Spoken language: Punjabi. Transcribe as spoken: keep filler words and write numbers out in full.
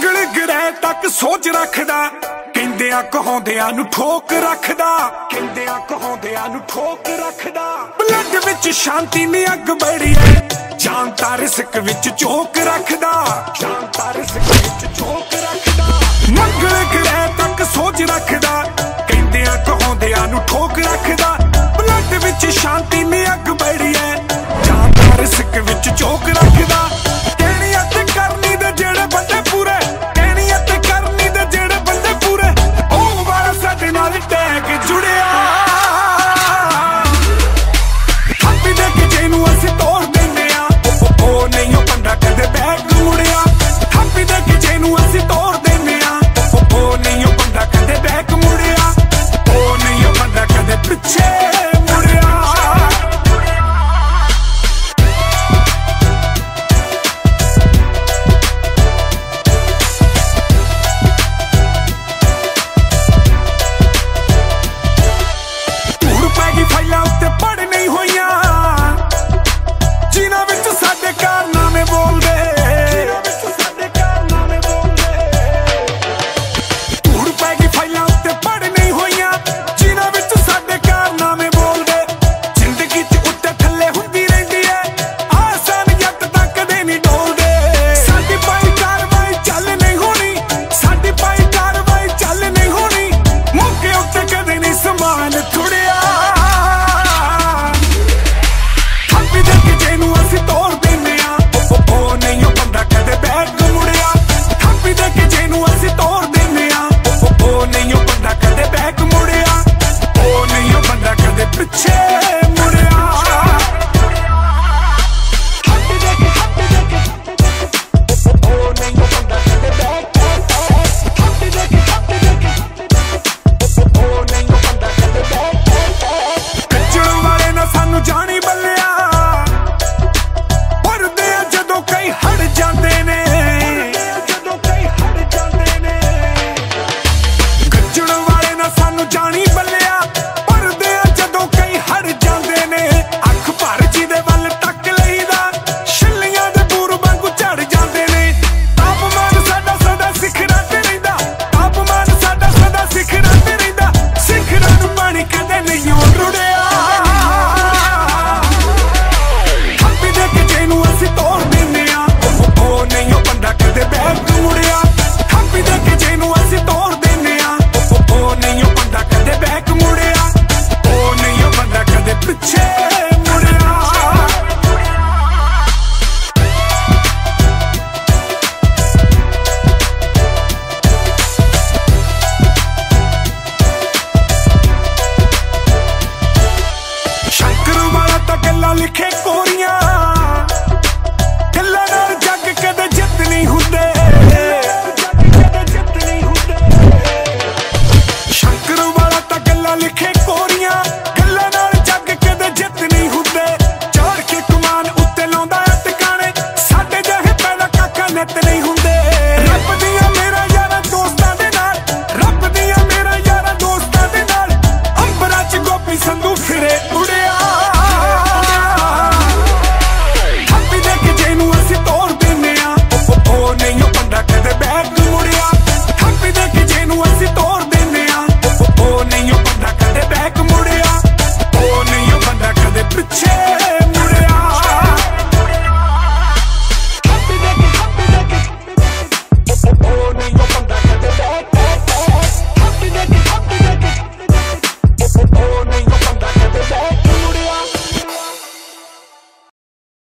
ਮੰਗਲ ਗ੍ਰਹਿ ਤੱਕ ਸੋਚ ਰੱਖਦਾ, ਕਹਿੰਦਿਆਂ ਕਹਾਉਂਦਿਆਂ ਨੂੰ ਠੋਕ ਰੱਖਦਾ, ਕਹਿੰਦਿਆਂ ਕਹਾਉਂਦਿਆਂ ਨੂੰ ਠੋਕ ਰੱਖਦਾ। ਬਲੱਡ ਵਿੱਚ ਸ਼ਾਂਤੀ ਨੀ ਅੱਗ ਬੜੀ ਐ, ਜਾਨ ਤਾਂ ਰਿਸਕ ਵਿੱਚ ਝੋਕ ਰੱਖਦਾ, ਜਾਨ ਤਾਂ ਰਿਸਕ ਵਿੱਚ ਝੋਕ ਰੱਖਦਾ। ਮੰਗਲ ਗ੍ਰਹਿ ਤੱਕ ਸੋਚ ਰੱਖਦਾ, ਕਹਿੰਦਿਆਂ ਕਹਾਉਂਦਿਆਂ ਨੂੰ ਠੋਕ ਰੱਖਦਾ। ਬਲੱਡ ਵਿੱਚ ਸ਼ਾਂਤੀ ਨੀ ਅੱਗ ਬੜੀ ਐ, ਜਾਨ ਤਾਂ ਰਿਸਕ ਵਿੱਚ ਝੋਕ ਰੱਖਦਾ। ਪਿੱਛੇ